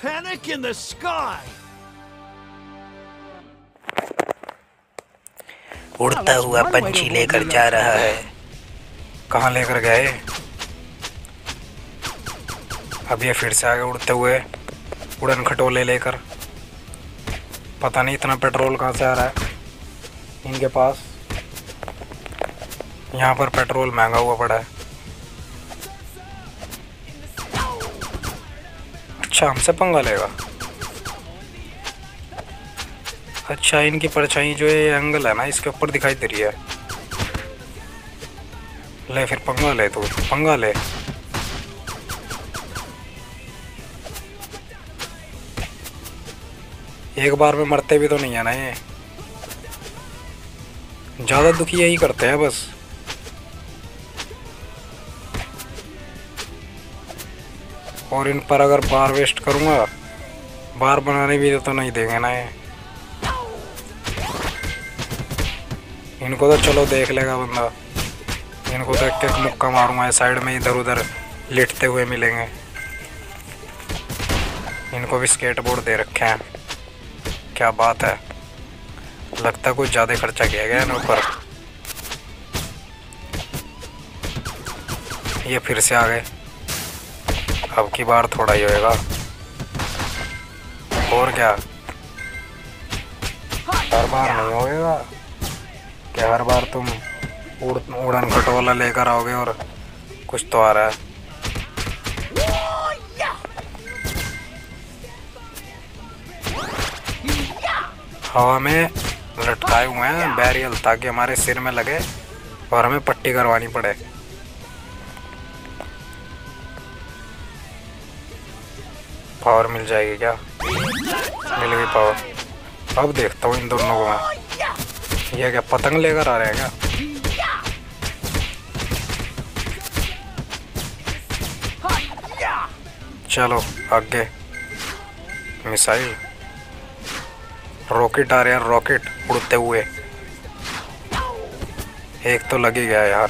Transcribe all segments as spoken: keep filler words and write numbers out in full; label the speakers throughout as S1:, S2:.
S1: panic in the sky.
S2: उड़ता हुआ पंछी लेकर जा रहा है। कहाँ लेकर गए? अब ये फिर से आगे उड़ते हुए उड़न खटोले लेकर। पता नहीं इतना पेट्रोल कहाँ से आ रहा है इनके पास। यहाँ पर पेट्रोल महंगा हुआ पड़ा है। अच्छा, हमसे पंगा लेगा। अच्छा, इनकी परछाई जो ये एंगल है ना, इसके ऊपर दिखाई दे रही है। ले फिर पंगा ले, तू पंगा ले। एक बार में मरते भी तो नहीं है ना ये। ज्यादा दुखी यही करते हैं बस। और इन पर अगर बार वेस्ट करूंगा, बार बनाने भी तो नहीं देंगे ना ये। इनको तो चलो देख लेगा बंदा। इनको तो एक एक मुक्का मारूंगा, साइड में इधर उधर लेटते हुए मिलेंगे। इनको भी स्केटबोर्ड दे रखे हैं। क्या बात है, लगता है कुछ ज़्यादा खर्चा किया गया इन ऊपर। ये फिर से आ गए। अब की बार थोड़ा ही होएगा। और क्या, हर बार नहीं होएगा क्या? हर बार तुम उड़ उड़न खटोला लेकर आओगे और कुछ तो आ रहा है। हवा में लटकाए हुए हैं बैरियल, ताकि हमारे सिर में लगे और हमें पट्टी करवानी पड़े। पावर मिल जाएगी क्या? मिल गई पावर। अब देखता हूँ इन दोनों को मैं। ये क्या पतंग लेकर आ रहे हैं क्या? चलो आगे। मिसाइल, रॉकेट आ रहे हैं, रॉकेट उड़ते हुए। एक तो लग ही गया यार।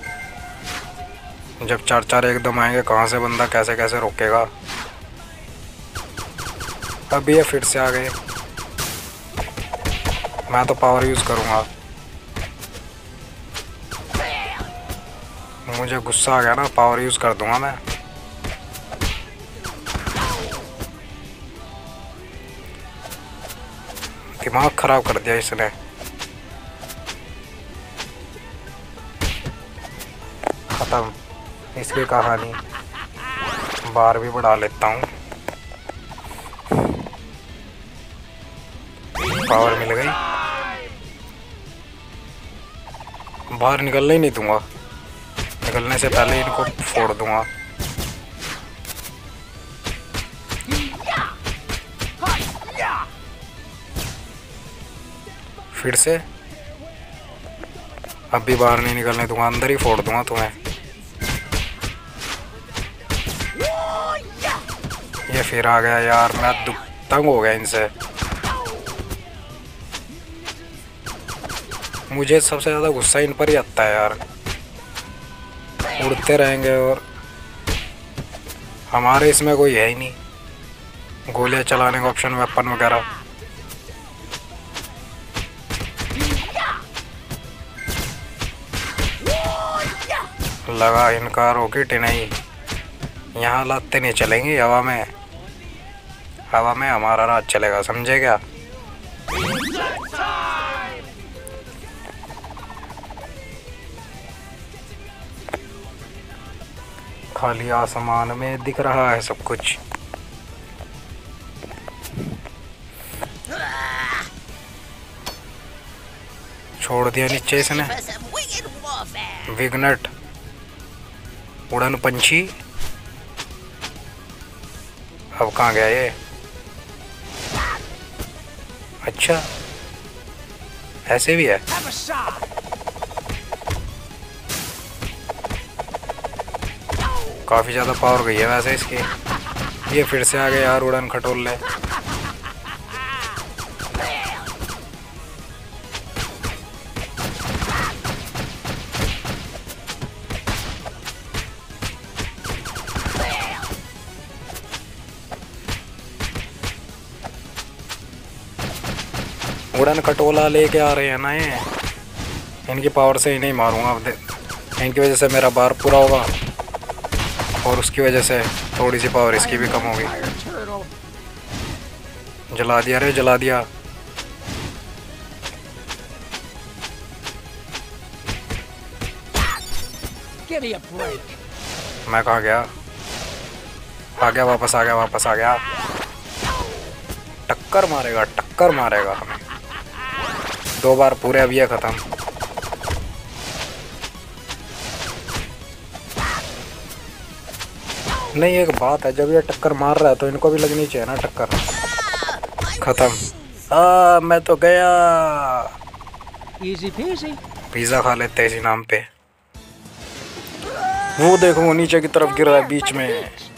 S2: जब चार चार एकदम आएंगे, कहाँ से बंदा कैसे कैसे रोकेगा। अब ये फिर से आ गए। मैं तो पावर यूज़ करूँगा। मुझे गुस्सा आ गया ना, पावर यूज़ कर दूंगा मैं। दिमाग खराब कर दिया इसने। खत्म इसकी कहानी। बार भी बढ़ा लेता हूँ। पावर मिल गई। बाहर निकलने ही नहीं दूंगा। निकलने से पहले इनको फोड़ दूंगा। फिर से अब भी बाहर नहीं निकलने दूंगा, अंदर ही फोड़ दूंगा तुम्हें। ये फिर आ गया यार। मैं तंग हो गया इनसे। मुझे सबसे ज़्यादा गुस्सा इन पर ही आता है यार। उड़ते रहेंगे और हमारे इसमें कोई है ही नहीं गोलियां चलाने का ऑप्शन, वेपन वगैरह। लगा इनका रॉकेट ही नहीं। यहाँ लाते नहीं चलेंगे हवा में। हवा में हमारा राज चलेगा, समझे क्या? खाली आसमान में दिख रहा है सब कुछ। छोड़ दिया नीचे इसने। विग्नेट, उड़न पंछी। अब कहाँ गया ये? अच्छा, ऐसे भी है। काफ़ी ज़्यादा पावर गई है वैसे इसकी। ये फिर से आ गए यार उड़न खटोले। उड़न खटोला लेके आ रहे हैं ना ये। इनकी पावर से ही नहीं मारूंगा अब। इनकी वजह से मेरा बार पूरा होगा और उसकी वजह से थोड़ी सी पावर इसकी भी कम होगी। जला दिया रे, जला दिया। मैं कहाँ गया? आ गया, वापस आ गया, वापस आ गया। टक्कर मारेगा, टक्कर मारेगा हमें। दो बार पूरे, अब ये खत्म। नहीं, एक बात है, जब ये टक्कर मार रहा है तो इनको भी लगनी चाहिए ना टक्कर। खत्म। आ, मैं तो गया।
S1: Easy peasy.
S2: पिज्जा खा लेते हैं इसी नाम पे। वो देखो, वो नीचे की तरफ गिर रहा है बीच में।